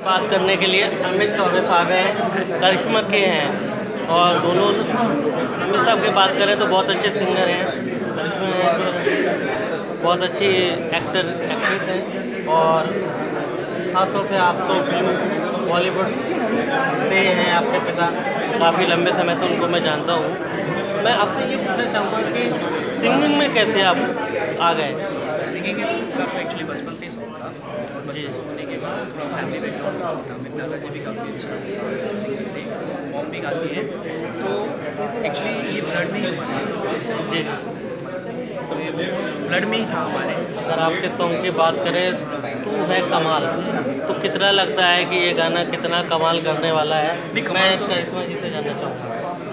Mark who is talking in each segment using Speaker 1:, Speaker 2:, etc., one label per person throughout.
Speaker 1: बात करने के लिए अमित चौबे साहब हैं, करिश्मा के हैं और दोनों अमित साहब की बात करें तो बहुत अच्छे सिंगर हैं, करिश्मा हैं तो बहुत अच्छी एक्ट्रेस हैं और ख़ासतौर से आप तो फिल्म बॉलीवुड से हैं, आपके पिता काफ़ी लंबे समय से उनको मैं जानता हूँ। मैं आपसे ये पूछना चाहूँगा कि सिंगिंग में कैसे आप आ गए?
Speaker 2: सिंगिंग का तो एक्चुअली बचपन से ही शौक था और बचपन से होने के बाद थोड़ा फैमिली बैकग्राउंड इसमें था। मेरे दादाजी भी काफ़ी अच्छा सिंगर थे, मॉम भी गाती है, तो एक्चुअली ये ब्लड में ही हमारे जी तो ये ब्लड में ही था हमारे।
Speaker 1: अगर आपके सॉन्ग की बात करें तू है कमाल, तो कितना लगता है कि ये गाना कितना कमाल करने वाला है? मैं तो करिश्मा जी से जानना चाहूँगा।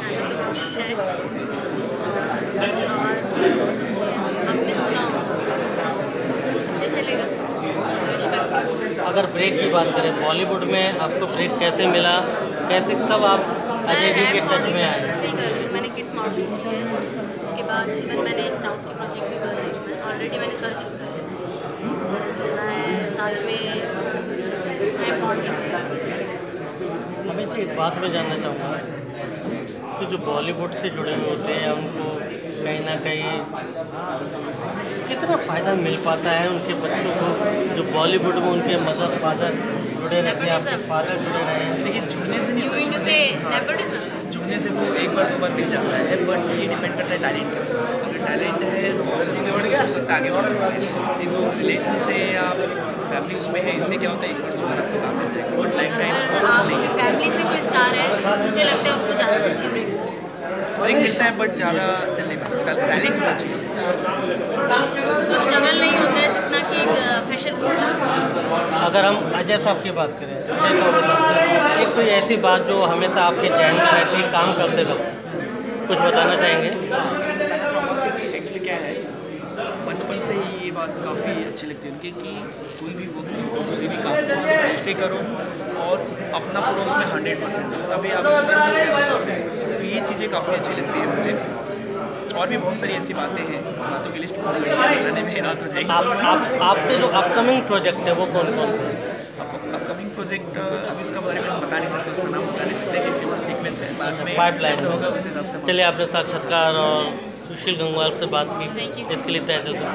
Speaker 1: अगर ब्रेक की बात करें बॉलीवुड में आपको ब्रेक कैसे मिला, कैसे कब आप अजय जी के टच में आए?
Speaker 3: बचपन से ही कर रही हूँ, मैंने किट मॉडलिंग की है, उसके बाद इवन मैंने एक साउथ की प्रोजेक्ट भी कर रही हूँ, ऑलरेडी मैंने कर चुका है। मैं साथ में
Speaker 1: हमें एक बात में जानना चाहूँगा कि जो बॉलीवुड से जुड़े हुए होते हैं उनको कहीं ना कहीं कितना फ़ायदा मिल पाता है उनके बच्चों को, जो बॉलीवुड में उनके मदर फादर जुड़े रहते हैं, आपके फादर जुड़े रहे हैं?
Speaker 2: देखिए जुड़ने से नहीं, जुड़ने से वो एक बार 2 बार मिल जाता है, बट ये डिपेंड करता है टैलेंट के ऊपर। अगर टैलेंट है तो हो सकता है आगे बढ़ सकता है, नहीं तो रिलेशन से या फैमिली उसमें है, इससे क्या होता है 1 बार 2 बार आपको काम मिलता है, बट लाइफ टाइम पॉसिबल नहीं है।
Speaker 3: फैमिली से कोई स्टार है, मुझे लगता है उनको ज़्यादा जल्दी
Speaker 2: ब्रेक मिलता है, बट ज़्यादा चलने में टैलेंट होना चाहिए।
Speaker 3: तो स्ट्रगल नहीं होता है जितना कि एक फ्रेशर को।
Speaker 1: अगर हम अजय साहब की बात करें, अजय चौबे साहब, एक कोई ऐसी बात जो हमेशा आपके चैन में रहती है काम करते वक्त, कुछ बताना चाहेंगे?
Speaker 2: बताना चाहूँगा कि एक्चुअली क्या है, बचपन से ही ये बात काफ़ी अच्छी लगती है उनकी कि कोई भी वर्क करो, कोई भी काम करो उसको दिल से करो और अपना पूरा उसमें 100% दो, तभी आप उसमें सक्सेस हो सकते हैं। तो ये चीज़ें काफ़ी अच्छी लगती है मुझे। और भी बहुत सारी ऐसी बातें हैं, बातों की लिस्ट बहुत बड़ी है, बताने में रात हो जाएगी।
Speaker 1: आपके जो अपकमिंग प्रोजेक्ट है वो कौन कौन से हैं?
Speaker 2: अपकमिंग प्रोजेक्ट अभी उसका बारे में हम बता नहीं सकते, उसका नाम बता नहीं सकते क्योंकि वो सीक्वेंस है, बाद में
Speaker 1: पाइपलाइन
Speaker 2: होगा उस हिसाब से।
Speaker 1: चलिए, आपने साक्षात्कार और सुशील गंगवार से बात की, इसके लिए तहे दिल से